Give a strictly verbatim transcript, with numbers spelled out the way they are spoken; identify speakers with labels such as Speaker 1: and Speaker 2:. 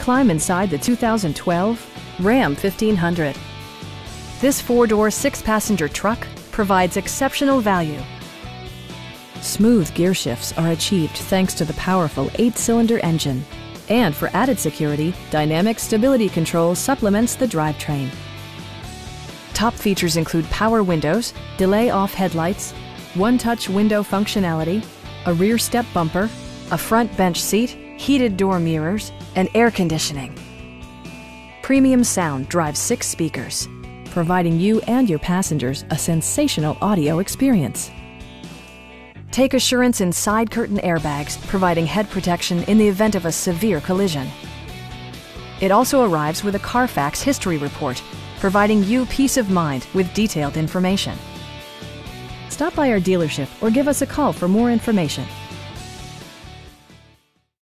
Speaker 1: climb inside the two thousand twelve Ram fifteen hundred. This four-door, six-passenger truck provides exceptional value. Smooth gear shifts are achieved thanks to the powerful eight-cylinder engine. And for added security, dynamic stability control supplements the drivetrain. Top features include power windows, delay-off headlights, one-touch window functionality, a rear step bumper, a front bench seat, heated door mirrors, and air conditioning. Premium sound drives six speakers, providing you and your passengers a sensational audio experience. Take assurance in side curtain airbags, providing head protection in the event of a severe collision. It also arrives with a Carfax history report, providing you peace of mind with detailed information. Stop by our dealership or give us a call for more information.